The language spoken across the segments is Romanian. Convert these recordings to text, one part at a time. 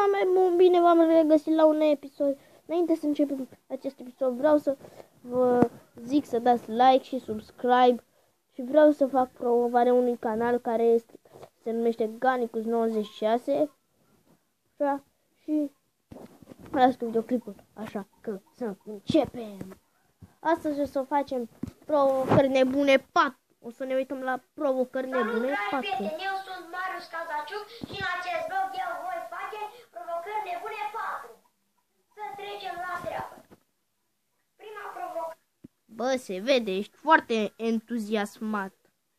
oameni, bine v-am regăsit la un episod. Înainte să începem acest episod, vreau să vă zic să dați like și subscribe și vreau să fac promovarea unui canal care se numește Ganicus96. Așa, și las cu videoclipul, așa că să începem. Astăzi o să facem provocări nebune 4. O să ne uităm la provocări nebune 4. Eu sunt Marius Cazaciuc și în acest vlog eu voi face provocări nebune 4. Să trecem la treabă. Prima provocare. Bă, se vede, ești foarte entuziasmat.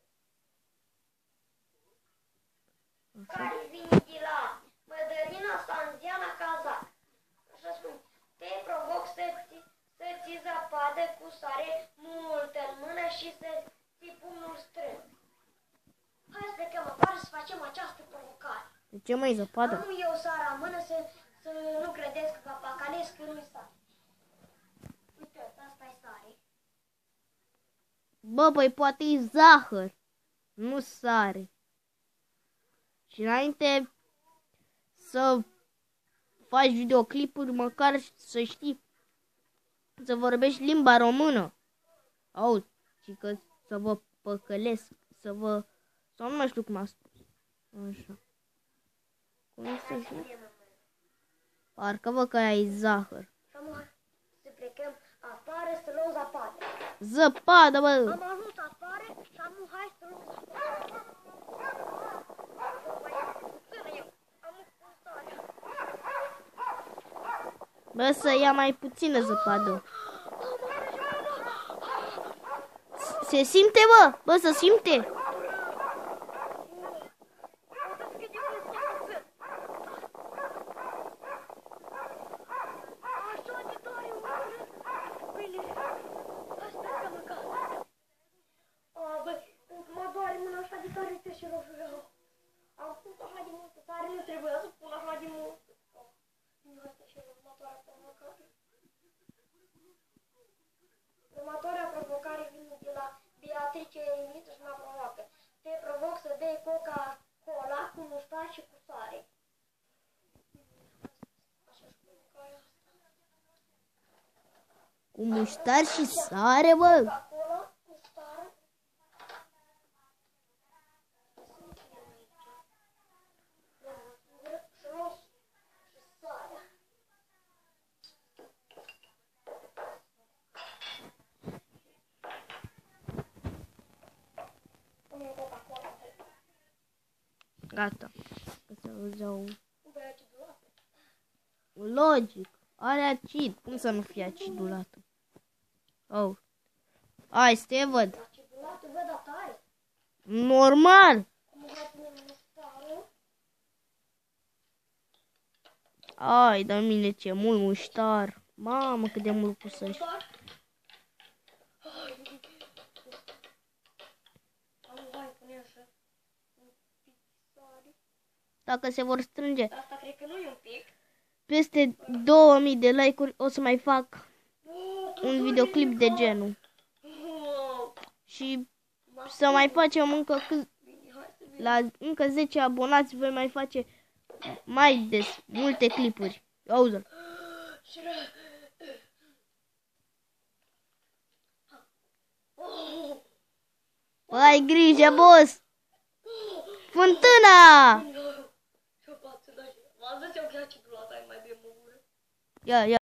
Care vine de la Mădălina Sanziana Cazac. Așa spun, te provoc să ți zăpadă cu sare multă în mână și să ții pumnul strâns. Hai să plecăm afară să facem această provocare. De ce mai zăpadă? Am eu sara în mână să nu credeți că papacalesc că nu-i sare. Uite, asta-i sare. Bă, păi poate e zahăr, nu sare. Și înainte să faci videoclipuri, măcar să știi să vorbești limba română. Auzi, și că să vă păcălesc, sau nu știu cum a spus. Așa. Cum să zic? Parcă vă că ai zahăr. Să plecăm afară să luăm zăpadă. Zăpadă, bă! Am ajuns afară și am hai să luăm zăpadă. Bă, să ia mai puțină zăpadă. Se simte, bă! Bă, se simte! Mă doare mâna așa de tare și rău. Am pus așa de multă tare, nu trebuia să pun așa de mult. Următoarea provocare vine de la Beatrice Emiță și mă provoacă. Te provoc să bei Coca-Cola cu muștar și cu sare. Cu muștar și sare, bă! Coca-Cola, muștar. Gata. Să auzeau. Logic. Are acid. Cum să nu fie acidulată? Oh. Hai, să te văd. Acidulată, văd atare. Normal. Ai, dar mine ce mult muștar. Mamă, cât de mult pusăși. Dacă se vor strânge Asta cred că nu e un pic. peste 2000 de like-uri, o să mai fac un videoclip de genul. Și să mai facem încă 10 abonați, voi mai face mai des multe clipuri. Auzi-l. Ai grijă, boss! Fântâna! Ia, ia.